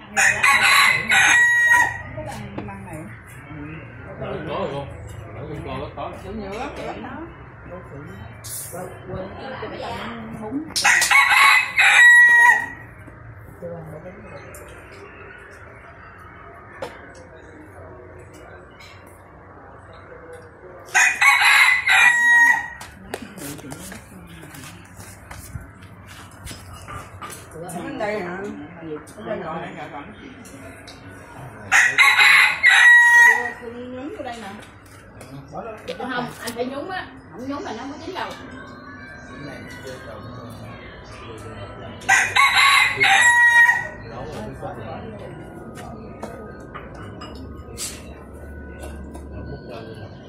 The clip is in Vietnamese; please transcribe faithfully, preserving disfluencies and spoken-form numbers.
Có rồi không? Có có có. Nhiều nhiều lắm vậy đó. Quên cho bây giờ bún. Ở đây hả? Ở đây ngồi đây ngồi còn. Nhúng vô đây nè. Không, anh phải nhúng á, không nhúng là nó không có chín đâu. Hãy subscribe cho kênh Ghiền Mì Gõ để không bỏ lỡ những video hấp dẫn.